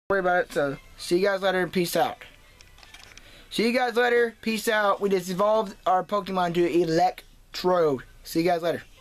worry about it. So, see you guys later. Peace out. See you guys later. Peace out. We just evolved our Pokemon to Electrode. See you guys later.